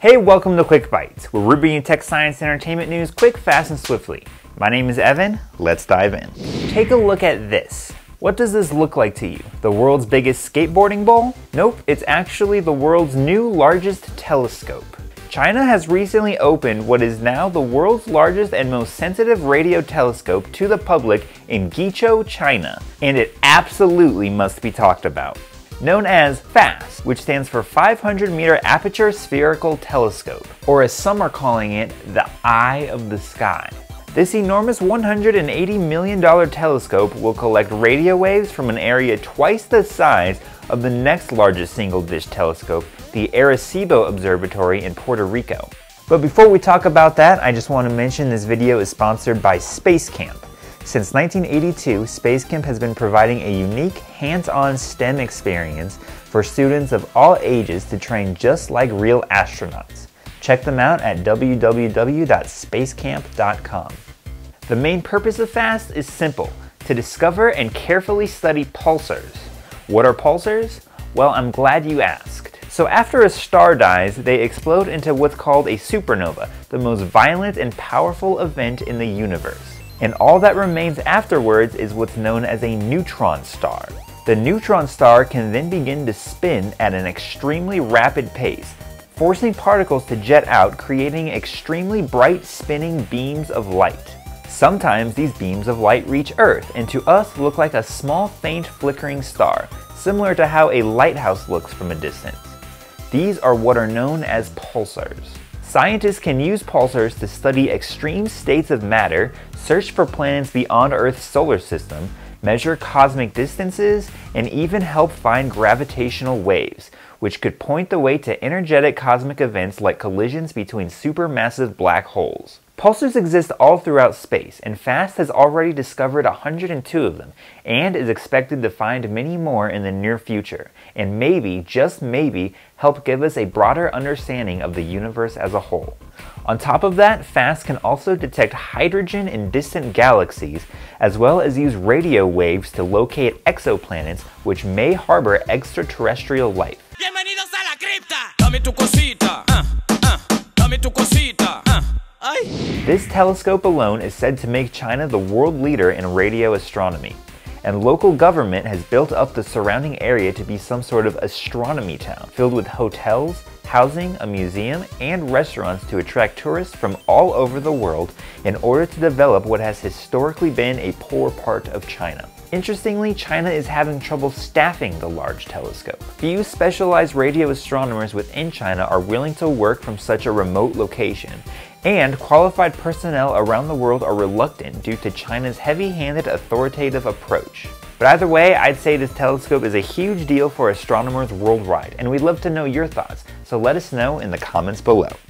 Hey, welcome to Quick Bites, where we're bringing tech, science, and entertainment news quick, fast, and swiftly. My name is Evan. Let's dive in. Take a look at this. What does this look like to you? The world's biggest skateboarding ball? Nope, it's actually the world's new largest telescope. China has recently opened what is now the world's largest and most sensitive radio telescope to the public in Guizhou, China, and it absolutely must be talked about. Known as FAST, which stands for 500-meter Aperture Spherical Telescope, or as some are calling it, the Eye of the Sky. This enormous $180 million telescope will collect radio waves from an area twice the size of the next largest single-dish telescope, the Arecibo Observatory in Puerto Rico. But before we talk about that, I just want to mention this video is sponsored by Space Camp. Since 1982, Space Camp has been providing a unique, hands-on STEM experience for students of all ages to train just like real astronauts. Check them out at www.spacecamp.com. The main purpose of FAST is simple: to discover and carefully study pulsars. What are pulsars? Well, I'm glad you asked. So after a star dies, they explode into what's called a supernova, the most violent and powerful event in the universe. And all that remains afterwards is what's known as a neutron star. The neutron star can then begin to spin at an extremely rapid pace, forcing particles to jet out, creating extremely bright spinning beams of light. Sometimes these beams of light reach Earth and to us look like a small faint flickering star, similar to how a lighthouse looks from a distance. These are what are known as pulsars. Scientists can use pulsars to study extreme states of matter, search for planets beyond Earth's solar system, measure cosmic distances, and even help find gravitational waves, which could point the way to energetic cosmic events like collisions between supermassive black holes. Pulsars exist all throughout space, and FAST has already discovered 102 of them, and is expected to find many more in the near future, and maybe, just maybe, help give us a broader understanding of the universe as a whole. On top of that, FAST can also detect hydrogen in distant galaxies, as well as use radio waves to locate exoplanets which may harbor extraterrestrial life. Bienvenidos a la cripta. Dame tu cosita. Dame tu cosita. This telescope alone is said to make China the world leader in radio astronomy, and local government has built up the surrounding area to be some sort of astronomy town, filled with hotels, housing, a museum, and restaurants to attract tourists from all over the world in order to develop what has historically been a poor part of China. Interestingly, China is having trouble staffing the large telescope. Few specialized radio astronomers within China are willing to work from such a remote location, and qualified personnel around the world are reluctant due to China's heavy-handed authoritative approach. But either way, I'd say this telescope is a huge deal for astronomers worldwide, and we'd love to know your thoughts, so let us know in the comments below.